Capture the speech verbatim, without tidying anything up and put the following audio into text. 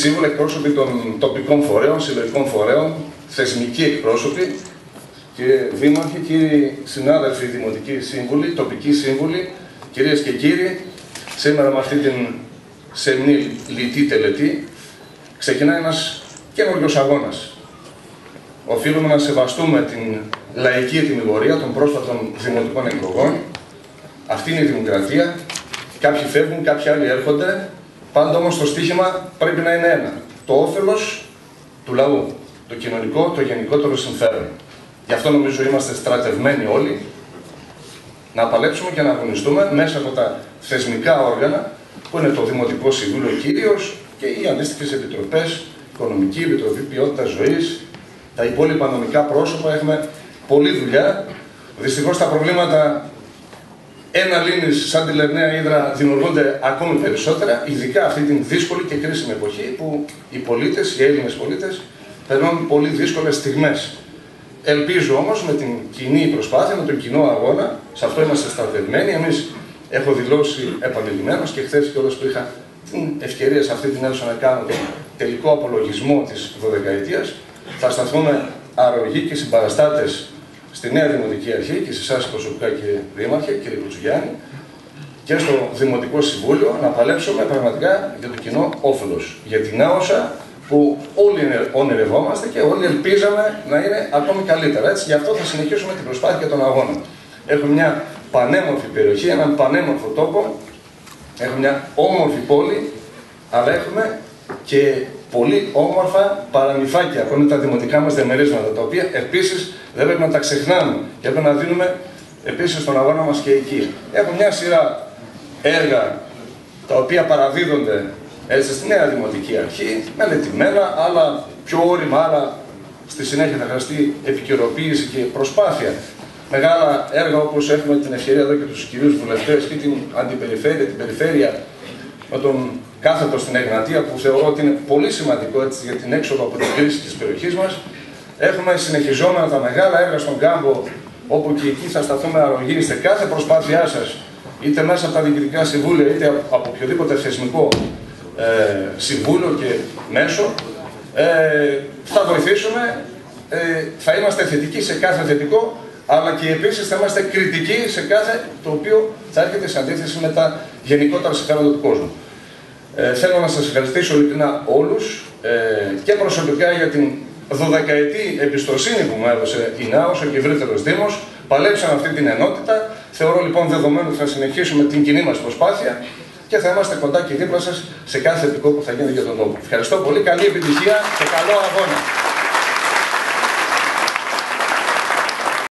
σύμβουλοι, εκπρόσωποι των τοπικών φορέων, συλλογικών φορέων, θεσμικοί εκπρόσωποι, κύριε Δήμαρχοι, κύριοι συνάδελφοι δημοτικοί σύμβουλοι, τοπικοί σύμβουλοι, κυρίες και κύριοι, σήμερα με αυτή την σεμνή λιτή τελετή ξεκινάει ένας καινούριος αγώνας. Οφείλουμε να σεβαστούμε την λαϊκή ετοιμιγωρία των πρόσφατων δημοτικών εκλογών. Αυτή είναι η δημοκρατία. Κάποιοι φεύγουν, κάποιοι άλλοι έρχονται. Πάντα όμως το στίχημα πρέπει να είναι ένα. Το όφελος του λαού. Το κοινωνικό, το γενικότερο συμφέρον. Γι' αυτό νομίζω είμαστε στρατευμένοι όλοι να παλέψουμε και να αγωνιστούμε μέσα από τα θεσμικά όργανα που είναι το Δημοτικό Συμβούλιο κυρίως και οι αντίστοιχες επιτροπές, Οικονομική Επιτροπή Ποιότητας Ζωής, τα υπόλοιπα νομικά πρόσωπα. Έχουμε πολλή δουλειά. Δυστυχώς τα προβλήματα ένα λύνης σαν τη Λερναία Ύδρα δημιουργούνται ακόμη περισσότερα, ειδικά αυτή την δύσκολη και κρίσιμη εποχή που οι πολίτες, οι Έλληνες πολίτες, περνούν πολύ δύσκολες στιγμές. Ελπίζω όμως με την κοινή προσπάθεια, με τον κοινό αγώνα, σε αυτό είμαστε στρατευμένοι. Εμείς έχω δηλώσει επανειλημμένως και χθες κιόλας που είχα την ευκαιρία σε αυτή την αίθουσα να κάνω τον τελικό απολογισμό της δωδεκαετίας. Θα σταθούμε αρρωγοί και συμπαραστάτες στη νέα Δημοτική Αρχή και σε εσάς προσωπικά, κύριε Δήμαρχε, κύριε Κουτσουγιάννη, και στο Δημοτικό Συμβούλιο να παλέψουμε πραγματικά για το κοινό όφελος. Για την άωσα που όλοι ονειρευόμαστε και όλοι ελπίζαμε να είναι ακόμη καλύτερα. Έτσι, γι' αυτό θα συνεχίσουμε την προσπάθεια και τον αγώνα. Έχουμε μια πανέμορφη περιοχή, έναν πανέμορφο τόπο, έχουμε μια όμορφη πόλη, αλλά έχουμε και πολύ όμορφα παραμυθάκια που είναι τα δημοτικά μας διαμερίσματα, τα οποία επίσης δεν πρέπει να τα ξεχνάμε και πρέπει να δίνουμε επίσης τον αγώνα μας και εκεί. Έχουμε μια σειρά έργα τα οποία παραδίδονται έτσι στη νέα Δημοτική Αρχή, μελετημένα, άλλα πιο όρημα, άλλα στη συνέχεια θα χρειαστεί επικαιροποίηση και προσπάθεια. Μεγάλα έργα όπως έχουμε την ευκαιρία εδώ και τους κυρίους βουλευτές και την αντιπεριφέρεια, την περιφέρεια με τον κάθετο στην Εγνατία που θεωρώ ότι είναι πολύ σημαντικό έτσι, για την έξοδο από την κρίση της περιοχής μας. Έχουμε συνεχιζόμενα τα μεγάλα έργα στον Κάμπο, όπου και εκεί θα σταθούμε αρρωγοί σε κάθε προσπάθειά σας, είτε μέσα από τα διοικητικά συμβούλια, είτε από οποιοδήποτε θεσμικό ε, συμβούλιο και μέσο. Ε, θα βοηθήσουμε, ε, θα είμαστε θετικοί σε κάθε θετικό, αλλά και επίσης θα είμαστε κριτικοί σε κάθε το οποίο θα έρχεται σε αντίθεση με τα γενικότερα συμφέροντα του κόσμου. Ε, θέλω να σας ευχαριστήσω ειλικρινά όλους ε, και προσωπικά για την δωδεκαετή εμπιστοσύνη που μου έδωσε η ΝΑΟΣ και ευρύτερος Δήμος. Παλέψαμε αυτή την ενότητα. Θεωρώ λοιπόν δεδομένου ότι θα συνεχίσουμε την κοινή μας προσπάθεια και θα είμαστε κοντά και δίπλα σας σε κάθε θετικό που θα γίνει για τον τόπο. Ευχαριστώ πολύ, καλή επιτυχία και καλό αγώνα.